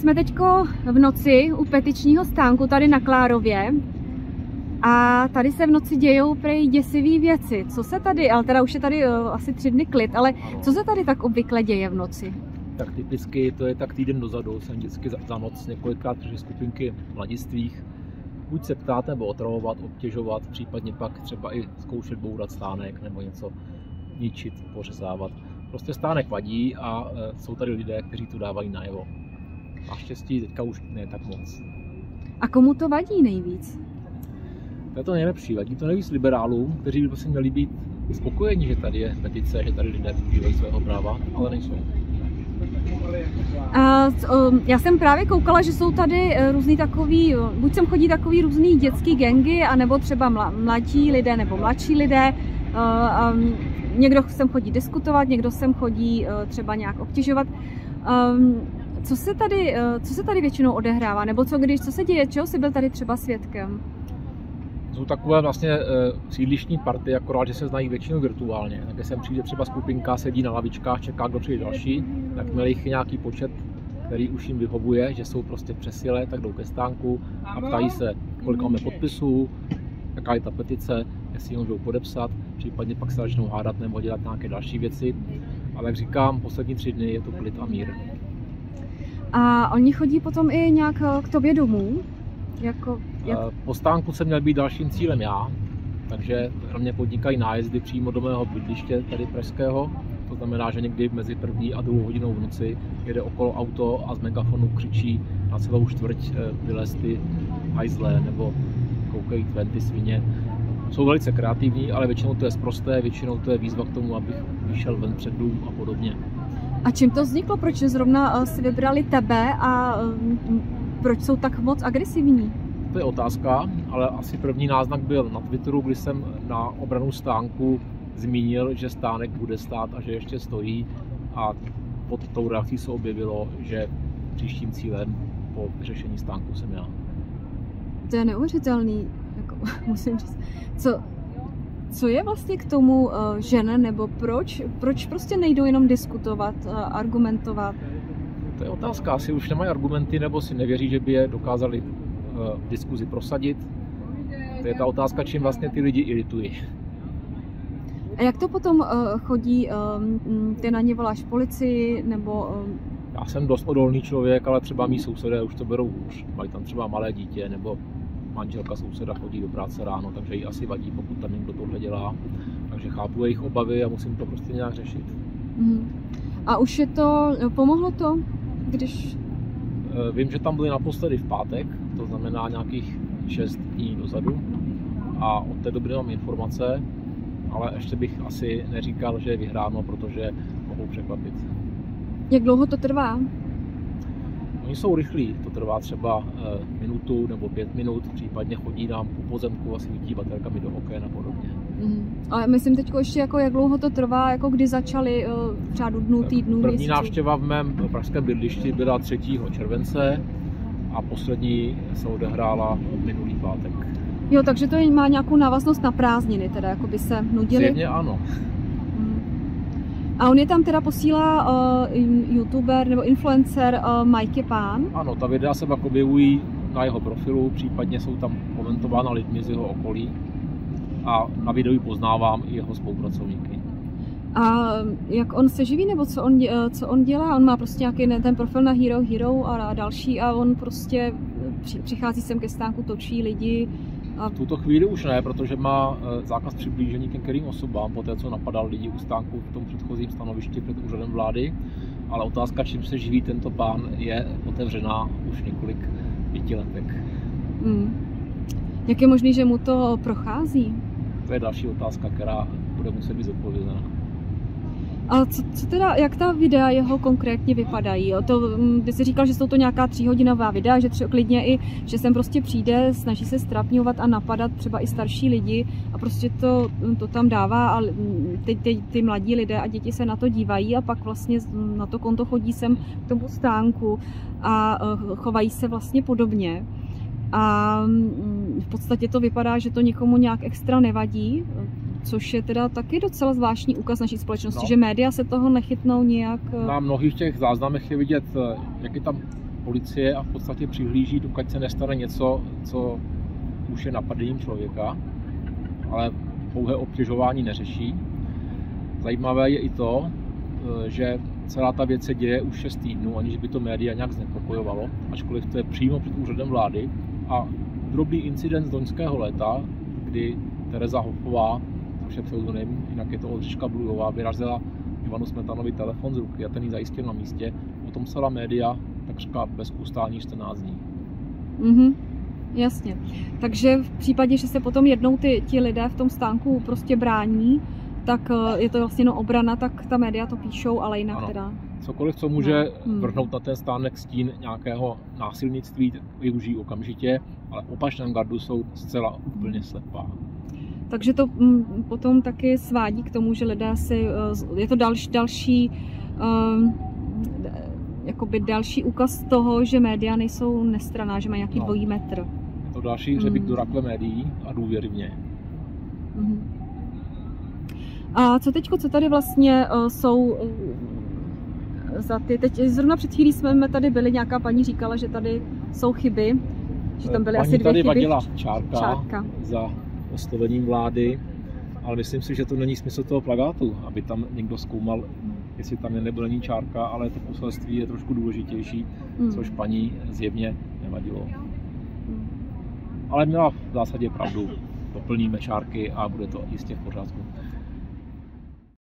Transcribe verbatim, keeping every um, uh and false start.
jsme teďko v noci u petičního stánku tady na Klárově a tady se v noci dějou prej děsivý věci. Co se tady, ale teda už je tady uh, asi tři dny klid, ale co se tady tak obvykle děje v noci? Tak typicky to je tak týden dozadu, jsem vždycky za, za noc několikrát při skupinky mladistvých. Buď se ptát nebo otravovat, obtěžovat, případně pak třeba i zkoušet bourat stánek nebo něco ničit, pořezávat. Prostě stánek vadí a e, jsou tady lidé, kteří to dávají najevo. Naštěstí teďka už ne tak moc. A komu to vadí nejvíc? To je to nejlepší. Vadí to nejvíc liberálům, kteří by vlastně měli být spokojeni, že tady je petice, že tady lidé využívají svého práva, ale nejsou. A, já jsem právě koukala, že jsou tady různý takový, buď sem chodí takový různý dětský gangy, anebo třeba mladí lidé nebo mladší lidé. Někdo sem chodí diskutovat, někdo sem chodí třeba nějak obtěžovat. Co se tady, co se tady většinou odehrává, nebo co když, co se děje, čeho jsi byl tady třeba svědkem? Jsou takové vlastně e, sídlištní party, akorát, že se znají většinou virtuálně. Takže sem přijde třeba skupinka, sedí na lavičkách, čeká, kdo přijde další. Jakmile jich je nějaký počet, který už jim vyhovuje, že jsou prostě přesile, tak jdou ke stánku a ptají se, kolik máme podpisů, jaká je ta petice, jestli ji můžou podepsat, případně pak se začnou hádat nebo dělat nějaké další věci. Ale jak říkám, poslední tři dny je to klid a mír. A oni chodí potom i nějak k tobě domů? Jako, jak... Po stánku jsem měl být dalším cílem já, takže na mě podnikají nájezdy přímo do mého bydliště tady pražského. To znamená, že někdy mezi první a druhou hodinou v noci jede okolo auto a z megafonu křičí na celou čtvrť vylez ty hajzle nebo koukají ven ty svině. Jsou velice kreativní, ale většinou to je sprosté, většinou to je výzva k tomu, abych vyšel ven před dům a podobně. A čím to vzniklo? Proč zrovna si vybrali tebe a proč jsou tak moc agresivní? To je otázka, ale asi první náznak byl na Twitteru, kdy jsem na obranu stánku zmínil, že stánek bude stát a že ještě stojí, a pod tou reakcí se objevilo, že příštím cílem po vyřešení stánku jsem já. To je neuvěřitelný, jako, musím říct. Co, co je vlastně k tomu uh, žen, nebo proč? Proč prostě nejdou jenom diskutovat, uh, argumentovat? To je otázka, asi už nemají argumenty, nebo si nevěří, že by je dokázali uh, v diskuzi prosadit. To je ta otázka, čím vlastně ty lidi iritují. A jak to potom uh, chodí? Um, ty na ně voláš policii, nebo... Um... Já jsem dost odolný člověk, ale třeba mý sousedé už to berou hůř. Mají tam třeba malé dítě, nebo manželka souseda chodí do práce ráno, takže jí asi vadí, pokud tam někdo tohle dělá. Takže chápu jejich obavy a musím to prostě nějak řešit. Mm. A už je to, pomohlo to, když... Vím, že tam byli naposledy v pátek, to znamená nějakých šest dní dozadu. A od té doby nemám informace, ale ještě bych asi neříkal, že je vyhráno, protože mohou překvapit. Jak dlouho to trvá? Oni jsou rychlí, to trvá třeba e, minutu nebo pět minut, případně chodí nám po pozemku a svítí baterkami do oken a podobně. Mm. Ale myslím teď ještě, jako, jak dlouho to trvá, jako kdy začali v řádu dnů, týdnů, První měsíců. návštěva v mém pražském bydlišti byla třetího července a poslední se odehrála minulý pátek. Jo, takže to má nějakou návaznost na prázdniny, teda jako by se nudili? Zjevně ano. A on je tam teda posílá uh, youtuber nebo influencer uh, Mikey Pán? Ano, ta videa se pak objevují na jeho profilu, případně jsou tam komentována lidmi z jeho okolí a na videu poznávám i jeho spolupracovníky. A jak on se živí, nebo co on, co on dělá? On má prostě nějaký ten profil na Hero Hero a další a on prostě přichází sem ke stánku, točí lidi. A... V tuto chvíli už ne, protože má zákaz přiblížení k některým osobám, po té, co napadal lidi u stánku v tom předchozím stanovišti před úřadem vlády. Ale otázka, čím se živí tento pán, je otevřená už několik pětiletek. Hmm. Jak je možné, že mu to prochází? To je další otázka, která bude muset být zodpovězena. A co, co teda, jak ta videa jeho konkrétně vypadají? Jo? To, ty jsi říkal, že jsou to nějaká tříhodinová videa, že třeba klidně i, že sem prostě přijde, snaží se strapňovat a napadat třeba i starší lidi a prostě to, to tam dává a ty, ty, ty mladí lidé a děti se na to dívají a pak vlastně na to konto chodí sem k tomu stánku a chovají se vlastně podobně. A v podstatě to vypadá, že to někomu nějak extra nevadí, což je teda taky docela zvláštní úkaz naší společnosti, no. Že média se toho nechytnou nijak. Na mnohých těch záznamech je vidět, jak je tam policie a v podstatě přihlíží, dokud se nestane něco, co už je napadením člověka, ale pouhé obtěžování neřeší. Zajímavé je i to, že celá ta věc se děje už šest týdnů, aniž by to média nějak znepokojovalo, ačkoliv to je přímo před úřadem vlády. A drobný incident z loňského léta, kdy Tereza Hofová, což je pseudonym, jinak je to Oldřiška Blujová, vyrazila Ivanu Smetanovi telefon z ruky a ten ji zajistil na místě. O tom psala média takřka bez ustání čtrnáct dní. Mm-hmm. Jasně. Takže v případě, že se potom jednou ty, ti lidé v tom stánku prostě brání, tak je to vlastně no obrana, tak ta média to píšou, ale jinak ano. teda... Cokoliv, co může no. vrhnout na ten stánek stín nějakého násilnictví, využijí okamžitě, ale v opačném gardu jsou zcela úplně slepá. Takže to m, potom taky svádí k tomu, že lidé si... Je to další, další um, jakoby další úkaz toho, že média nejsou nestranná, že mají nějaký no. dvojí metr. Je to další hřebík mm. do rakve médií a důvěry v ně. Mm. A co teďko, co tady vlastně uh, jsou uh, za ty, teď zrovna před chvílí jsme tady byli, nějaká paní říkala, že tady jsou chyby, že tam byly paní asi dvě tady chyby. vadila čárka, čárka za oslovením vlády, ale myslím si, že to není smysl toho plakátu, aby tam někdo zkoumal, jestli tam je nebo není čárka, ale to poselství je trošku důležitější, hmm. což paní zjevně nevadilo. Hmm. Ale měla v zásadě pravdu, doplníme čárky a bude to jistě v pořádku.